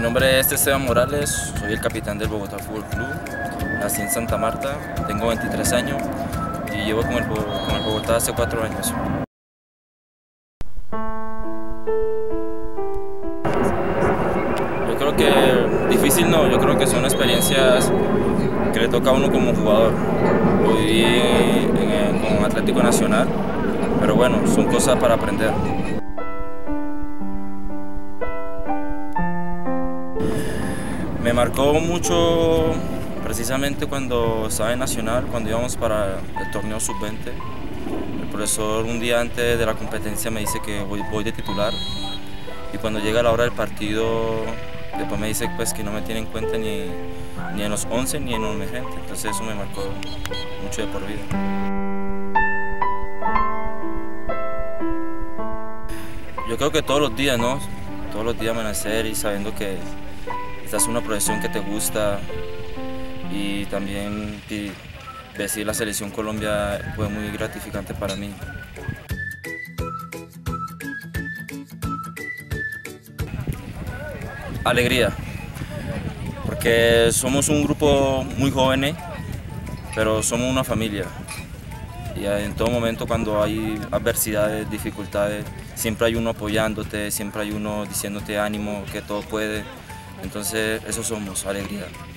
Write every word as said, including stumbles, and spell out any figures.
nombre es Esteban Morales, soy el capitán del Bogotá Fútbol Club. Nací en Santa Marta, tengo veintitrés años y llevo con el, con el Bogotá hace cuatro años. Yo creo que difícil no, yo creo que son experiencias que le toca a uno como jugador. Lo viví en, en, con Atlético Nacional, pero bueno, son cosas para aprender. Me marcó mucho precisamente cuando estaba en Nacional, cuando íbamos para el torneo sub veinte. El profesor un día antes de la competencia me dice que voy, voy de titular y cuando llega la hora del partido después me dice pues, que no me tiene en cuenta ni, ni en los once ni en los emergentes. Entonces eso me marcó mucho de por vida. Yo creo que todos los días, ¿no? Todos los días amanecer y sabiendo que esta es una profesión que te gusta y también y vestir la selección Colombia fue muy gratificante para mí. Alegría, porque somos un grupo muy jóvenes, pero somos una familia. Y en todo momento cuando hay adversidades, dificultades, siempre hay uno apoyándote, siempre hay uno diciéndote ánimo, que todo puede. Entonces eso somos, alegría.